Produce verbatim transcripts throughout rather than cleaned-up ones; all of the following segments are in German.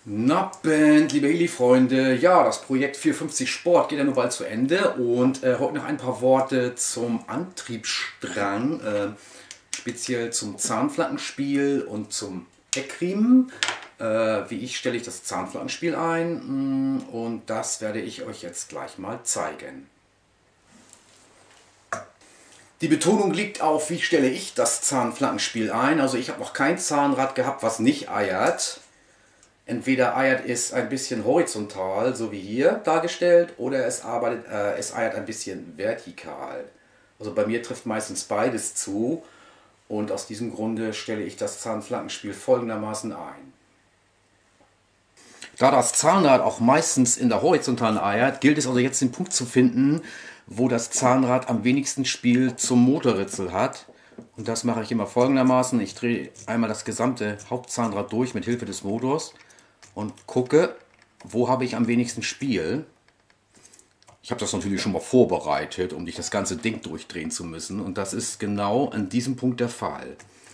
Nappend, liebe Heli-Freunde, ja, das Projekt vierhundertfünfzig Sport geht ja nun bald zu Ende und äh, heute noch ein paar Worte zum Antriebsstrang, äh, speziell zum Zahnflackenspiel und zum Heckriemen. Äh, wie ich stelle ich das Zahnflackenspiel ein und das werde ich euch jetzt gleich mal zeigen. Die Betonung liegt auf, wie stelle ich das Zahnflackenspiel ein. Also ich habe noch kein Zahnrad gehabt, was nicht eiert. Entweder eiert es ein bisschen horizontal, so wie hier dargestellt, oder es, arbeitet, äh, es eiert ein bisschen vertikal. Also bei mir trifft meistens beides zu und aus diesem Grunde stelle ich das Zahnflackenspiel folgendermaßen ein. Da das Zahnrad auch meistens in der horizontalen eiert, gilt es also jetzt den Punkt zu finden, wo das Zahnrad am wenigsten Spiel zum Motorritzel hat. Und das mache ich immer folgendermaßen. Ich drehe einmal das gesamte Hauptzahnrad durch mit Hilfe des Motors und gucke, wo habe ich am wenigsten Spiel. Ich habe das natürlich schon mal vorbereitet, um nicht das ganze Ding durchdrehen zu müssen. Und das ist genau an diesem Punkt der Fall.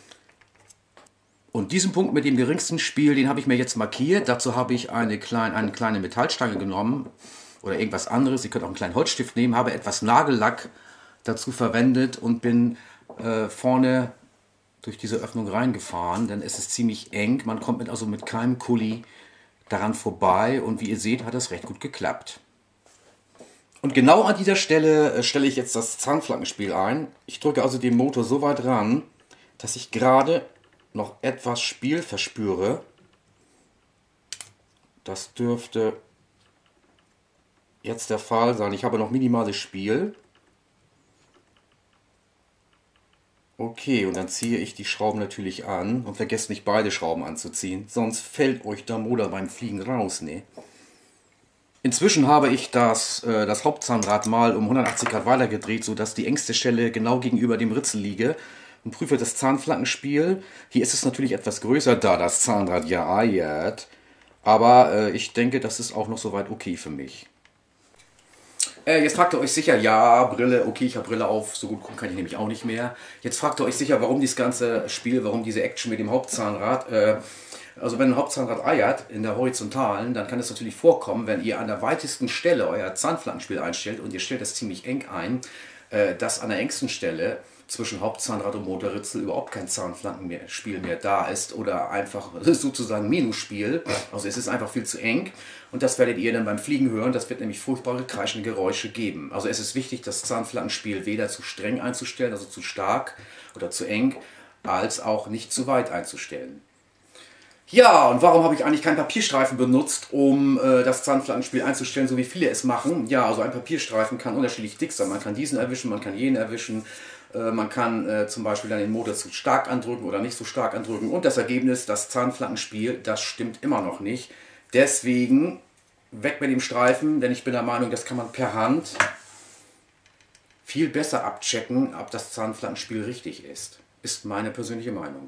Und diesen Punkt mit dem geringsten Spiel, den habe ich mir jetzt markiert. Dazu habe ich eine kleine, eine kleine Metallstange genommen oder irgendwas anderes. Ihr könnt auch einen kleinen Holzstift nehmen. Habe etwas Nagellack dazu verwendet und bin äh, vorne durch diese Öffnung reingefahren. Denn es ist ziemlich eng. Man kommt mit, also mit keinem Kuli daran vorbei. Und wie ihr seht, hat es recht gut geklappt. Und genau an dieser Stelle äh, stelle ich jetzt das Zahnflackenspiel ein. Ich drücke also den Motor so weit ran, dass ich gerade noch etwas Spiel verspüre. Das dürfte jetzt der Fall sein. Ich habe noch minimales Spiel. Okay, und dann ziehe ich die Schrauben natürlich an und vergesst nicht beide Schrauben anzuziehen, sonst fällt euch der Motor beim Fliegen raus, ne? Inzwischen habe ich das, äh, das Hauptzahnrad mal um hundertachtzig Grad weitergedreht, sodass die engste Stelle genau gegenüber dem Ritzel liege. Und prüfe das Zahnflackenspiel. Hier ist es natürlich etwas größer, da das Zahnrad ja eiert. Aber äh, ich denke, das ist auch noch soweit okay für mich. Äh, jetzt fragt ihr euch sicher, ja, Brille, okay, ich habe Brille auf, so gut gucken kann ich nämlich auch nicht mehr. Jetzt fragt ihr euch sicher, warum dieses ganze Spiel, warum diese Action mit dem Hauptzahnrad. Äh, also wenn ein Hauptzahnrad eiert, in der horizontalen, dann kann es natürlich vorkommen, wenn ihr an der weitesten Stelle euer Zahnflackenspiel einstellt und ihr stellt das ziemlich eng ein, äh, dass an der engsten Stelle zwischen Hauptzahnrad und Motorritzel überhaupt kein Zahnflackenspiel mehr da ist oder einfach sozusagen Minusspiel. Also es ist einfach viel zu eng und das werdet ihr dann beim Fliegen hören. Das wird nämlich furchtbare kreischende Geräusche geben. Also es ist wichtig, das Zahnflackenspiel weder zu streng einzustellen, also zu stark oder zu eng, als auch nicht zu weit einzustellen. Ja, und warum habe ich eigentlich keinen Papierstreifen benutzt, um äh, das Zahnflackenspiel einzustellen, so wie viele es machen? Ja, also ein Papierstreifen kann unterschiedlich dick sein. Man kann diesen erwischen, man kann jenen erwischen. Äh, man kann äh, zum Beispiel dann den Motor zu stark andrücken oder nicht so stark andrücken. Und das Ergebnis, das Zahnflackenspiel, das stimmt immer noch nicht. Deswegen weg mit dem Streifen, denn ich bin der Meinung, das kann man per Hand viel besser abchecken, ob das Zahnflackenspiel richtig ist. Ist meine persönliche Meinung.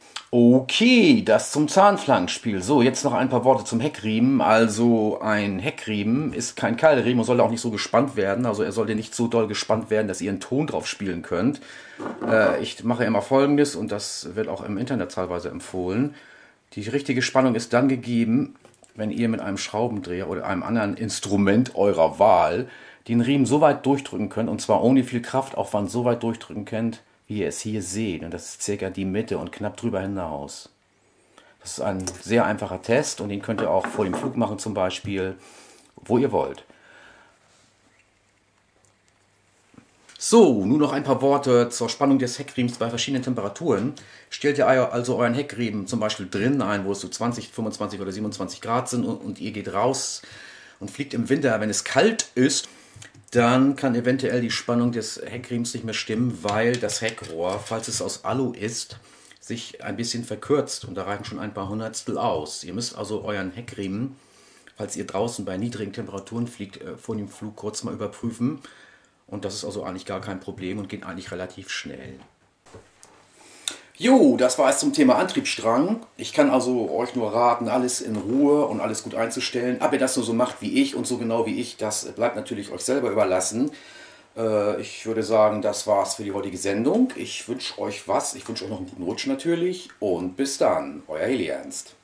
Okay, das zum Zahnflackenspiel. So, jetzt noch ein paar Worte zum Heckriemen. Also ein Heckriemen ist kein Keilriemen und soll auch nicht so gespannt werden. Also er sollte nicht so doll gespannt werden, dass ihr einen Ton drauf spielen könnt. Äh, ich mache immer Folgendes und das wird auch im Internet teilweise empfohlen. Die richtige Spannung ist dann gegeben, wenn ihr mit einem Schraubendreher oder einem anderen Instrument eurer Wahl den Riemen so weit durchdrücken könnt, und zwar ohne viel Kraftaufwand so weit durchdrücken könnt, wie ihr es hier seht. Und das ist circa die Mitte und knapp drüber hinaus. Das ist ein sehr einfacher Test und den könnt ihr auch vor dem Flug machen zum Beispiel, wo ihr wollt. So, nun noch ein paar Worte zur Spannung des Heckriemens bei verschiedenen Temperaturen. Stellt ihr also euren Heckriemen zum Beispiel drinnen ein, wo es so zwanzig, fünfundzwanzig oder siebenundzwanzig Grad sind und, und ihr geht raus und fliegt im Winter, wenn es kalt ist, dann kann eventuell die Spannung des Heckriems nicht mehr stimmen, weil das Heckrohr, falls es aus Alu ist, sich ein bisschen verkürzt und da reichen schon ein paar Hundertstel aus. Ihr müsst also euren Heckriemen, falls ihr draußen bei niedrigen Temperaturen fliegt, vor dem Flug kurz mal überprüfen. Und das ist also eigentlich gar kein Problem und geht eigentlich relativ schnell. Jo, das war es zum Thema Antriebsstrang. Ich kann also euch nur raten, alles in Ruhe und alles gut einzustellen. Ob ihr das nur so macht wie ich und so genau wie ich, das bleibt natürlich euch selber überlassen. Äh, ich würde sagen, das war's für die heutige Sendung. Ich wünsche euch was. Ich wünsche euch noch einen guten Rutsch natürlich. Und bis dann, euer Heli Ernst.